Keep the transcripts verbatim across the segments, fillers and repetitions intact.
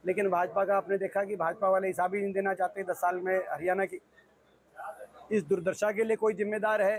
लेकिन भाजपा का आपने देखा कि भाजपा वाले हिसाब ही नहीं देना चाहते। दस साल में हरियाणा की इस दुर्दशा के लिए कोई जिम्मेदार है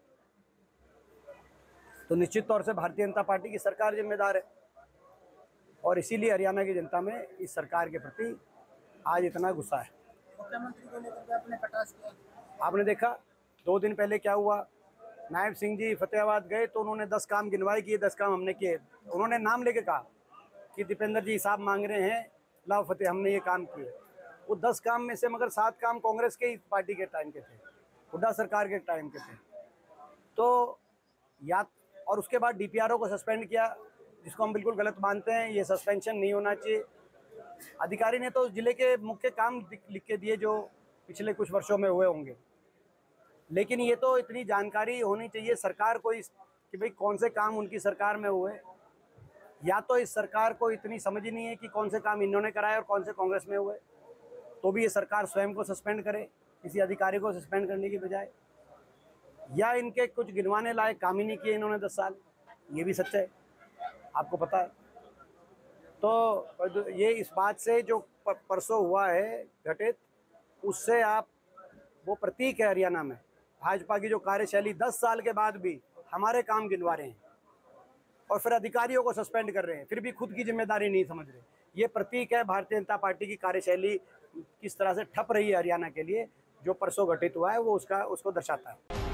तो निश्चित तौर से भारतीय जनता पार्टी की सरकार जिम्मेदार है, और इसीलिए हरियाणा की जनता में इस सरकार के प्रति आज इतना गुस्सा है। मुख्यमंत्री को लेकर के आपने कटाक्ष किया, आपने देखा दो दिन पहले क्या हुआ, नायब सिंह जी फतेहाबाद गए तो उन्होंने दस काम गिनवाए किए, दस काम हमने किए। उन्होंने नाम लेके कहा कि दीपेंद्र जी हिसाब मांग रहे हैं, लाओ फतेह हमने ये काम किए। वो दस काम में से मगर सात काम कांग्रेस के ही पार्टी के टाइम के थे, हुड्डा सरकार के टाइम के थे। तो या और उसके बाद डीपीआरओ को सस्पेंड किया, जिसको हम बिल्कुल गलत मानते हैं। ये सस्पेंशन नहीं होना चाहिए। अधिकारी ने तो जिले के मुख्य काम लिख के दिए जो पिछले कुछ वर्षों में हुए होंगे, लेकिन ये तो इतनी जानकारी होनी चाहिए सरकार को इस कि भाई कौन से काम उनकी सरकार में हुए। या तो इस सरकार को इतनी समझ ही नहीं है कि कौन से काम इन्होंने कराए और कौन से कांग्रेस में हुए, तो भी ये सरकार स्वयं को सस्पेंड करे किसी अधिकारी को सस्पेंड करने की बजाय। या इनके कुछ गिनवाने लायक काम ही नहीं किए इन्होंने दस साल, ये भी सच है, आपको पता है। तो ये इस बात से जो परसों हुआ है घटित, उससे आप वो प्रतीक है हरियाणा में भाजपा की जो कार्यशैली दस साल के बाद भी हमारे काम गिनवा रहे हैं और फिर अधिकारियों को सस्पेंड कर रहे हैं, फिर भी खुद की जिम्मेदारी नहीं समझ रहे। ये प्रतीक है भारतीय जनता पार्टी की कार्यशैली किस तरह से ठप रही है हरियाणा के लिए। जो परसों घटित हुआ है वो उसका उसको दर्शाता है।